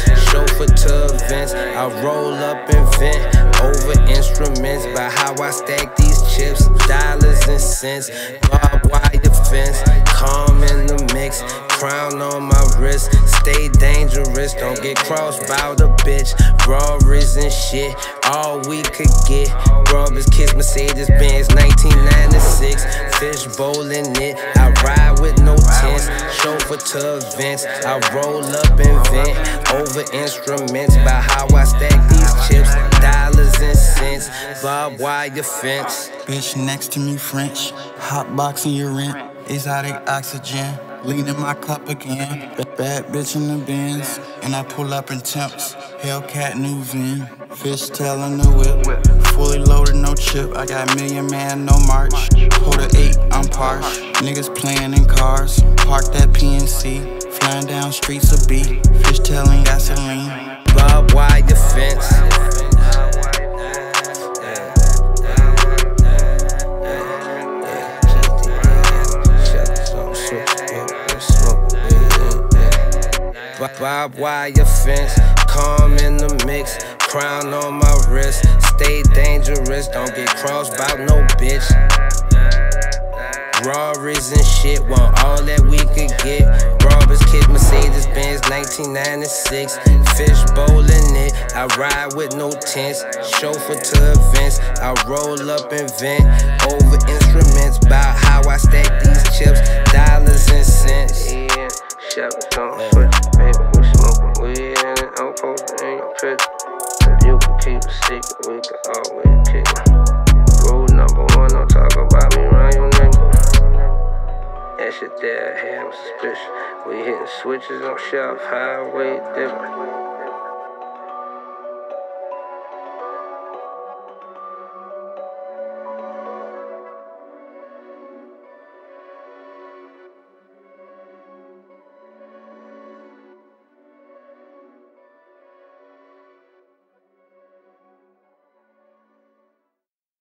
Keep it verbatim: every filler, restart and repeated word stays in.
chauffeur to events. I roll up and vent over instruments by how I stack these chips, dollars and cents. Barbed wire fence, calm in the mix, crown on my wrist. Stay dangerous, don't get crossed by the bitch. Rories and shit, all we could get. Robbers kiss Mercedes Benz nineteen ninety-six. Fish bowling it, I ride with no tents. Chauffeur to events, I roll up and vent over instruments by how I stack these chips, dollars and cents. Barbed wire fence. Bitch next to me French, hot boxing your rent, exotic oxygen, lean in my cup again. Bad bitch in the Benz, and I pull up in temps. Hellcat new Vin, fishtail in the whip, fully loaded, no chip. I got million man, no march. Hold a eight, I'm parch. Niggas playing in cars, parked at P N C, flying down streets of B, fishtailing gasoline. Barbed wire fence. Barbed wire fence, calm in the mix, crown on my wrist. Stay dangerous, don't get crossed by no bitch. Rories and shit, want all that we could get. Robbers kid Mercedes Benz nineteen ninety-six. Fish bowling it, I ride with no tents. Chauffeur to events, I roll up and vent over instruments about how I stack these chips, dollars and cents. Shout on foot, baby, we smoking weed and it, I'm posted in your picture. If you can keep a secret, we can always kick it. Rule number one, don't talk about me around your nigga. That shit there, I had suspicious. We hitting switches on Shelf Highway, different.